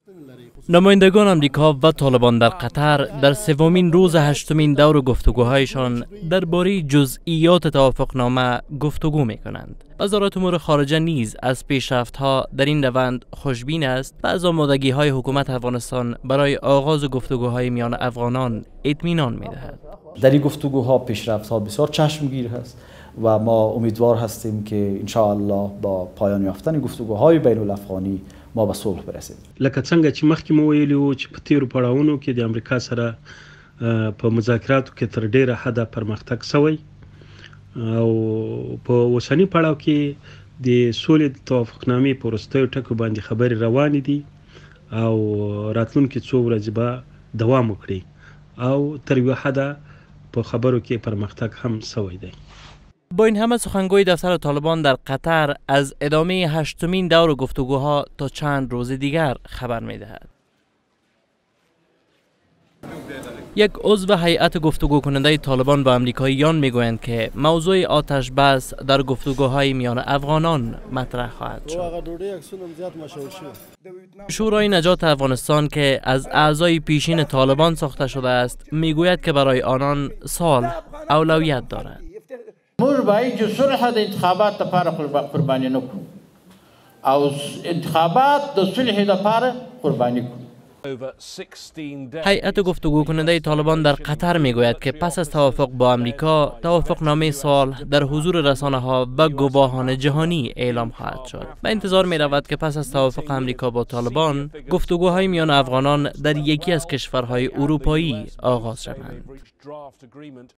نمایندگان آمریکا و طالبان در قطر در سومین روز هشتمین دور گفتگوهایشان درباره جزئیات توافقنامه گفتگو می‌کنند. وزارت امور خارجه نیز از پیشرفت‌ها در این روند خوشبین است و از آمادگی‌های حکومت افغانستان برای آغاز گفتگوهای میان افغانان اطمینان می‌دهد. در این گفتگوها پیشرفت‌ها بسیار چشمگیر است و ما امیدوار هستیم که ان شاء الله با پایان یافتن گفتگوهای بین الافغانی ما به صلح برسیم. لکه څنګه چې مخکې مو ویلي وو چې په تیرو پړاوونو کې د امریکا سره په مذاکراتو کې تر ډیره حده پرمختګ شوی او په اوسني پړاو کې د سولې د توافقنامې په وروستیو ټکو باندې خبرې روانې دي او راتلونکي څو ورځې به دوام وکړي او تر یوه حده په خبرو کې پرمختګ هم شوی دی. با این همه سخنگوی دفتر طالبان در قطر از ادامه هشتمین دور گفتگوها تا چند روز دیگر خبر می‌دهد. یک عضو هیئت گفتگو کننده طالبان با آمریکاییان میگویند که موضوع آتش بس در گفتگوهای میان افغانان مطرح خواهد شد. شورای نجات افغانستان که از اعضای پیشین طالبان ساخته شده است میگوید که برای آنان صلح اولویت دارد. موږ باید چې صلح د انتخابات لپاره قرباني نه کړو او انتخابات د صلح لپاره قرباني کړو. هیئت گفتگو کننده طالبان در قطر میگوید که پس از توافق با آمریکا توافقنامه صلح در حضور رسانه‌ها و گواهان جهانی اعلام خواهد شد و انتظار می رود که پس از توافق آمریکا با طالبان گفتگوهای میان افغانان در یکی از کشورهای اروپایی آغاز شوند.